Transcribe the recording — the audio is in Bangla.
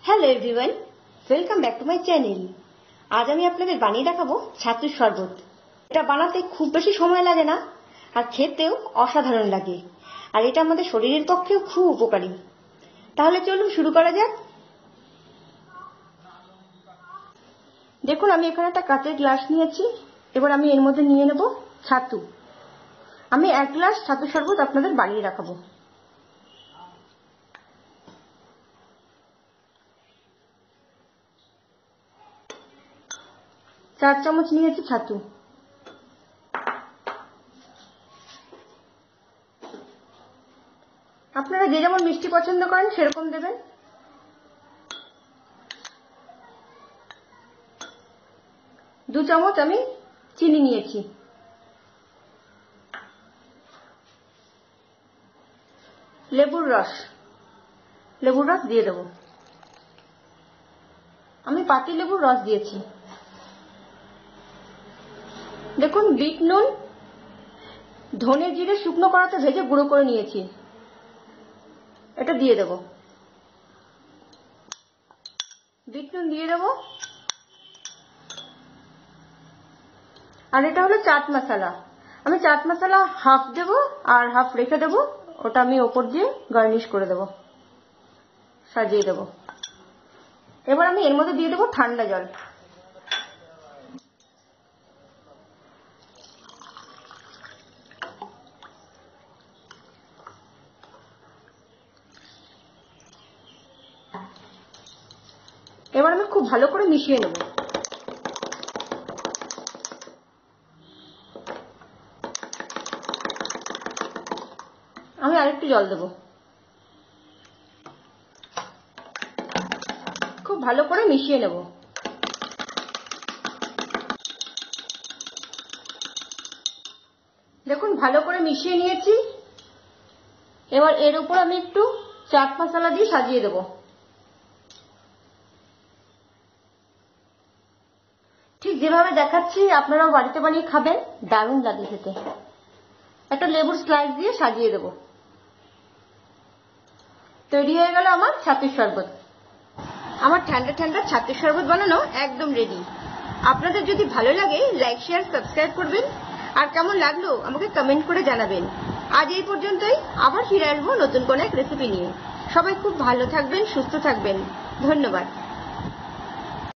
Hello everyone, welcome back to my channel. আজ আমি আপনাদের বানিয়ে দেখাবো ছাতুর শরবত। এটা বানাতে খুব বেশি সময় লাগে না আর খেতেও অসাধারণ লাগে, আর এটা আমাদের শরীরের পক্ষেও খুব উপকারী। তাহলে চলুন শুরু করা যাক। দেখুন, আমি এখানে একটা কাঁচের গ্লাস নিয়েছি। এবার আমি এর মধ্যে নিয়ে নেব ছাতু। আমি 1 গ্লাস ছাতুর শরবত আপনাদের বানিয়ে দেখাবো। চার চামচ নিয়েছি ছাতু। আপনারা যে যেমন মিষ্টি পছন্দ করেন সেরকম দেবেন। দু চামচ আমি চিনি নিয়েছি। লেবুর রস দিয়ে দেব। আমি পাতি লেবুর রস দিয়েছি। দেখুন, বিট নুন ধনে জিরে শুকনো কড়াতে ভেজে গুঁড়ো করে নিয়েছি, এটা দিয়ে দেব। বিট নুন দিয়ে দেব। আর এটা হলো চাট মশলা। আমি চাট মশলা হাফ দেব আর হাফ রেখে দেব, ওটা আমি ওপর দিয়ে গার্নিশ করে দেব, সাজিয়ে দেব। এবার আমি এর মধ্যে দিয়ে দেব ঠান্ডা জল। এবার আমি খুব ভালো করে মিশিয়ে নেব। আমি আরেকটু জল দেব। খুব ভালো করে মিশিয়ে নেব। দেখুন, ভালো করে মিশিয়ে নিয়েছি। এবার এর উপর আমি একটু চাট মশলা দিয়ে সাজিয়ে দেব। ঠিক যেভাবে দেখাচ্ছি আপনারাও বাড়িতে বানিয়ে খাবেন, দারুণ লাগে খেতে। একটা লেবুর স্লাইস দিয়ে সাজিয়ে দেব। তৈরি হয়ে গেল আমার ছাতুর শরবত। আমার ঠান্ডা ঠান্ডা ছাতুর শরবত বানানো একদম রেডি। আপনাদের যদি ভালো লাগে লাইক শেয়ার সাবস্ক্রাইব করবেন, আর কেমন লাগলো আমাকে কমেন্ট করে জানাবেন। আজ এই পর্যন্তই, আবার ফিরে আসবো নতুন কোনো এক রেসিপি নিয়ে। সবাই খুব ভালো থাকবেন, সুস্থ থাকবেন। ধন্যবাদ।